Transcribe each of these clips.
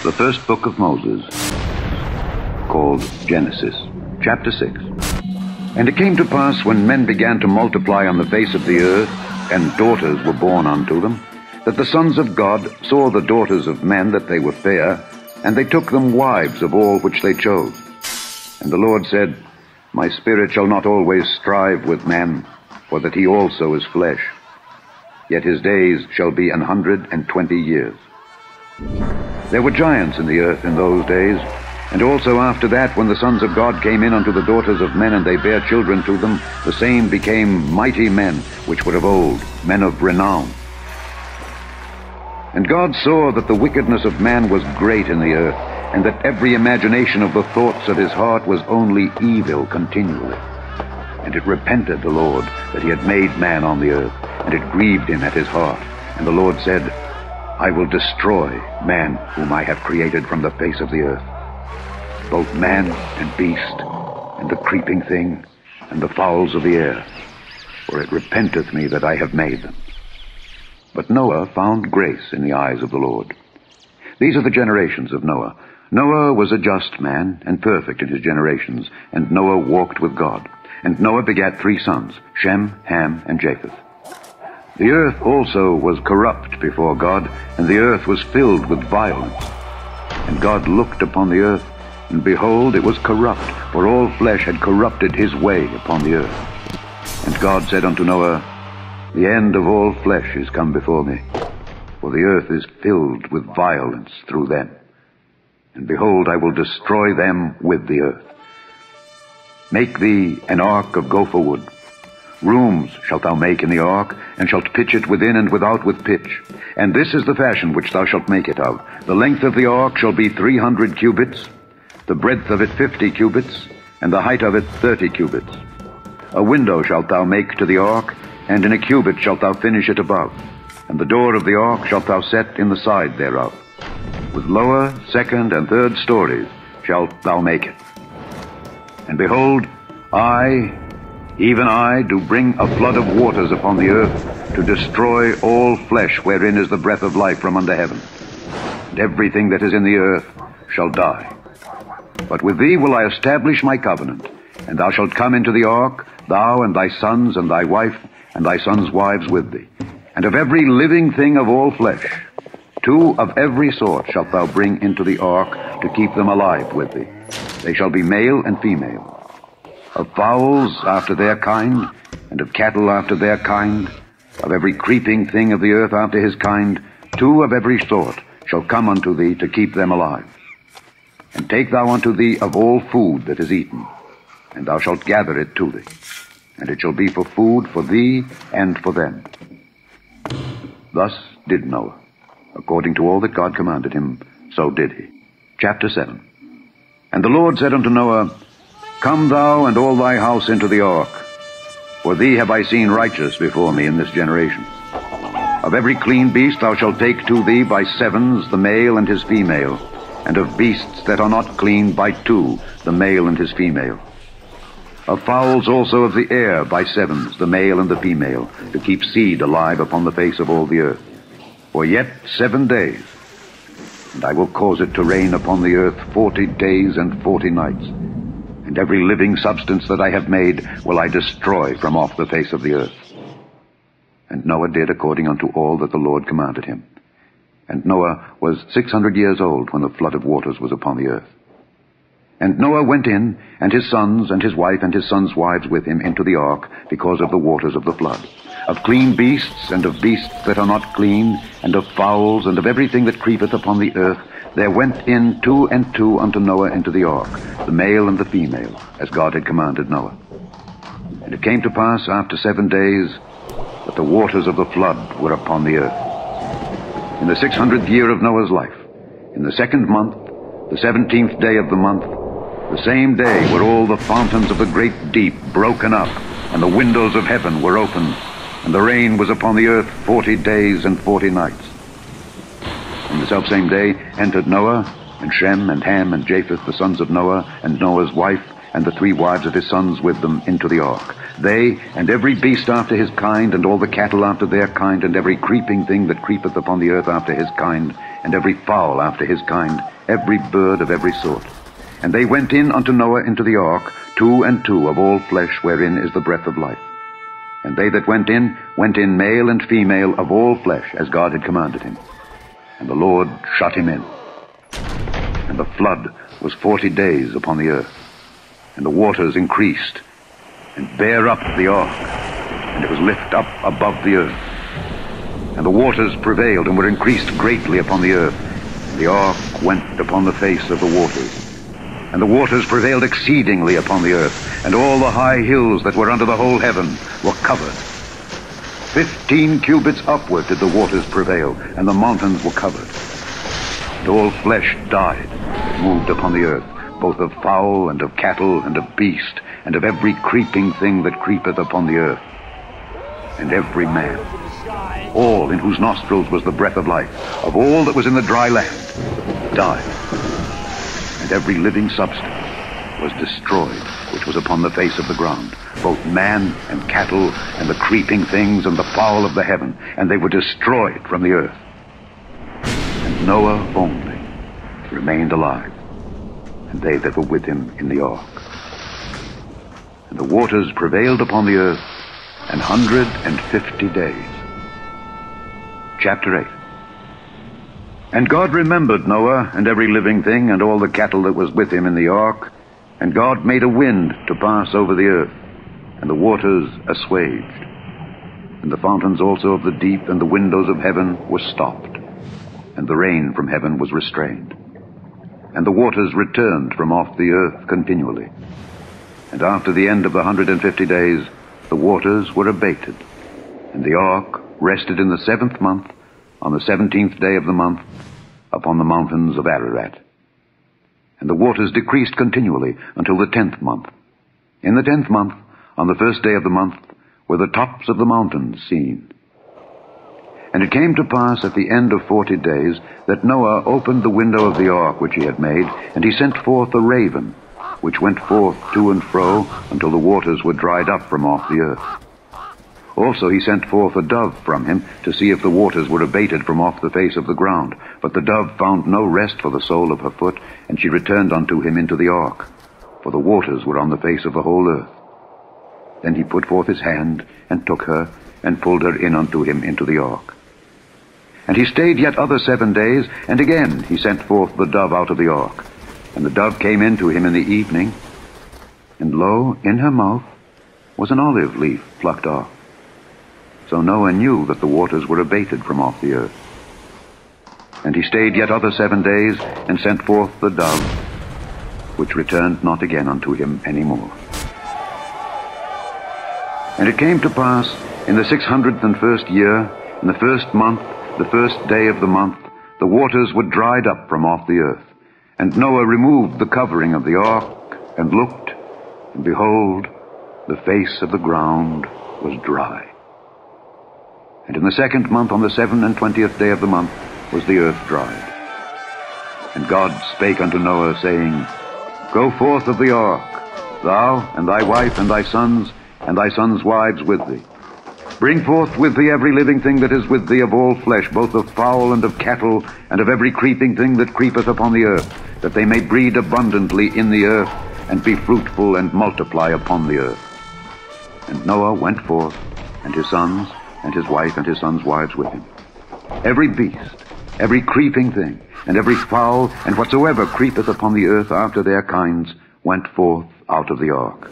The first book of Moses, called Genesis, chapter 6. And it came to pass, when men began to multiply on the face of the earth, and daughters were born unto them, that the sons of God saw the daughters of men that they were fair, and they took them wives of all which they chose. And the Lord said, My spirit shall not always strive with man, for that he also is flesh. Yet his days shall be 120 years. There were giants in the earth in those days, and also after that, when the sons of God came in unto the daughters of men, and they bare children to them, the same became mighty men, which were of old, men of renown. And God saw that the wickedness of man was great in the earth, and that every imagination of the thoughts of his heart was only evil continually. And it repented the Lord that he had made man on the earth, and it grieved him at his heart. And the Lord said, I will destroy man whom I have created from the face of the earth, both man and beast, and the creeping thing, and the fowls of the air, for it repenteth me that I have made them. But Noah found grace in the eyes of the Lord. These are the generations of Noah. Noah was a just man, and perfect in his generations, and Noah walked with God. And Noah begat 3 sons, Shem, Ham, and Japheth. The earth also was corrupt before God, and the earth was filled with violence. And God looked upon the earth, and behold, it was corrupt, for all flesh had corrupted his way upon the earth. And God said unto Noah, The end of all flesh is come before me, for the earth is filled with violence through them. And behold, I will destroy them with the earth. Make thee an ark of gopher wood. Rooms shalt thou make in the ark, and shalt pitch it within and without with pitch. And this is the fashion which thou shalt make it of. The length of the ark shall be 300 cubits, the breadth of it 50 cubits, and the height of it 30 cubits. A window shalt thou make to the ark, and in a cubit shalt thou finish it above. And the door of the ark shalt thou set in the side thereof. With lower, second, and third stories shalt thou make it. And behold, I, even I, do bring a flood of waters upon the earth, to destroy all flesh wherein is the breath of life from under heaven. And everything that is in the earth shall die. But with thee will I establish my covenant, and thou shalt come into the ark, thou and thy sons and thy wife, and thy sons' wives with thee. And of every living thing of all flesh, 2 of every sort shalt thou bring into the ark, to keep them alive with thee. They shall be male and female. Of fowls after their kind, and of cattle after their kind, of every creeping thing of the earth after his kind, 2 of every sort shall come unto thee, to keep them alive. And take thou unto thee of all food that is eaten, and thou shalt gather it to thee, and it shall be for food for thee and for them. Thus did Noah. According to all that God commanded him, so did he. Chapter 7. And the Lord said unto Noah, Come thou and all thy house into the ark, for thee have I seen righteous before me in this generation. Of every clean beast thou shalt take to thee by 7s the male and his female, and of beasts that are not clean by 2 the male and his female. Of fowls also of the air by 7s the male and the female, to keep seed alive upon the face of all the earth. For yet 7 days, and I will cause it to rain upon the earth 40 days and 40 nights. And every living substance that I have made will I destroy from off the face of the earth. And Noah did according unto all that the Lord commanded him. And Noah was 600 years old when the flood of waters was upon the earth. And Noah went in, and his sons, and his wife, and his sons' wives with him into the ark, because of the waters of the flood. Of clean beasts, and of beasts that are not clean, and of fowls, and of everything that creepeth upon the earth, there went in 2 and 2 unto Noah into the ark, the male and the female, as God had commanded Noah. And it came to pass after 7 days, that the waters of the flood were upon the earth. In the 600th year of Noah's life, in the 2nd month, the 17th day of the month, the same day were all the fountains of the great deep broken up, and the windows of heaven were opened, and the rain was upon the earth 40 days and 40 nights. In the selfsame day entered Noah, and Shem, and Ham, and Japheth, the sons of Noah, and Noah's wife, and the 3 wives of his sons with them into the ark. They, and every beast after his kind, and all the cattle after their kind, and every creeping thing that creepeth upon the earth after his kind, and every fowl after his kind, every bird of every sort. And they went in unto Noah into the ark, 2 and 2 of all flesh wherein is the breath of life. And they that went in male and female of all flesh, as God had commanded him. And the Lord shut him in. And the flood was 40 days upon the earth. And the waters increased, and bare up the ark, and it was lift up above the earth. And the waters prevailed, and were increased greatly upon the earth. And the ark went upon the face of the waters. And the waters prevailed exceedingly upon the earth, and all the high hills that were under the whole heaven were covered. 15 cubits upward did the waters prevail, and the mountains were covered. And all flesh died that moved upon the earth, both of fowl and of cattle and of beast, and of every creeping thing that creepeth upon the earth. And every man, all in whose nostrils was the breath of life, of all that was in the dry land, died. And every living substance was destroyed, which was upon the face of the ground, both man and cattle, and the creeping things, and the fowl of the heaven, and they were destroyed from the earth. And Noah only remained alive, and they that were with him in the ark. And the waters prevailed upon the earth 150 days. Chapter 8. And God remembered Noah and every living thing and all the cattle that was with him in the ark. And God made a wind to pass over the earth, and the waters assuaged. And the fountains also of the deep and the windows of heaven were stopped, and the rain from heaven was restrained. And the waters returned from off the earth continually. And after the end of the 150 days, the waters were abated. And the ark rested in the 7th month, on the 17th day of the month, upon the mountains of Ararat. And the waters decreased continually until the 10th month. In the 10th month, on the 1st day of the month, were the tops of the mountains seen. And it came to pass at the end of 40 days that Noah opened the window of the ark which he had made, and he sent forth a raven, which went forth to and fro until the waters were dried up from off the earth. Also he sent forth a dove from him to see if the waters were abated from off the face of the ground. But the dove found no rest for the sole of her foot, and she returned unto him into the ark, for the waters were on the face of the whole earth. Then he put forth his hand, and took her, and pulled her in unto him into the ark. And he stayed yet other 7 days, and again he sent forth the dove out of the ark. And the dove came in to him in the evening, and lo, in her mouth was an olive leaf plucked off. So Noah knew that the waters were abated from off the earth. And he stayed yet other 7 days, and sent forth the dove, which returned not again unto him any more. And it came to pass in the 601st year, in the 1st month, the 1st day of the month, the waters were dried up from off the earth. And Noah removed the covering of the ark, and looked, and behold, the face of the ground was dry. And in the 2nd month, on the 27th day of the month, was the earth dried. And God spake unto Noah, saying, Go forth of the ark, thou, and thy wife, and thy sons wives with thee. Bring forth with thee every living thing that is with thee of all flesh, both of fowl and of cattle, and of every creeping thing that creepeth upon the earth, that they may breed abundantly in the earth, and be fruitful and multiply upon the earth. And Noah went forth, and his sons, and his wife, and his sons' wives with him. Every beast, every creeping thing, and every fowl, and whatsoever creepeth upon the earth after their kinds, went forth out of the ark.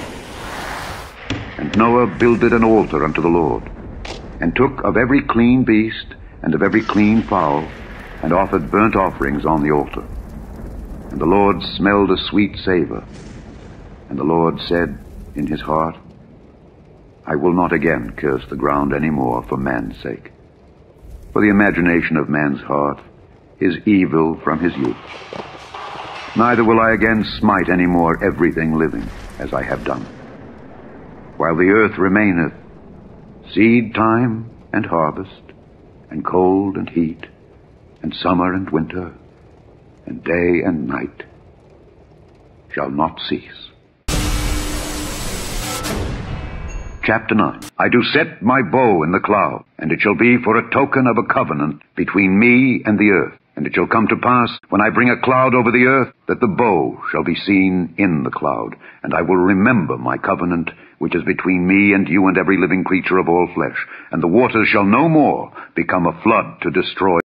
And Noah builded an altar unto the Lord, and took of every clean beast, and of every clean fowl, and offered burnt offerings on the altar. And the Lord smelled a sweet savor. And the Lord said in his heart, I will not again curse the ground any more for man's sake. For the imagination of man's heart is evil from his youth. Neither will I again smite any more everything living, as I have done. While the earth remaineth, seed time and harvest, and cold and heat, and summer and winter, and day and night shall not cease. Chapter 9. I do set my bow in the cloud, and it shall be for a token of a covenant between me and the earth. And it shall come to pass, when I bring a cloud over the earth, that the bow shall be seen in the cloud. And I will remember my covenant, which is between me and you and every living creature of all flesh. And the waters shall no more become a flood to destroy